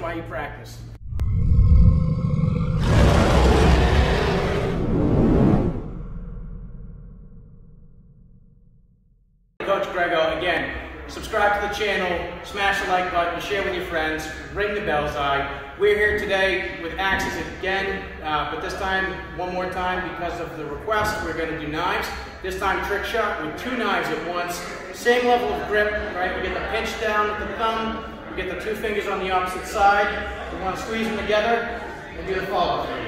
why you practice. Coach Grego, again, subscribe to the channel, smash the like button, share with your friends, ring the bell's eye. We're here today with axes again, but this time, one more time, because of the request, we're going to do knives. This time trick shot with 2 knives at once. Same level of grip, right? We get the pinch down with the thumb, we get the 2 fingers on the opposite side. We want to squeeze them together and do the follow.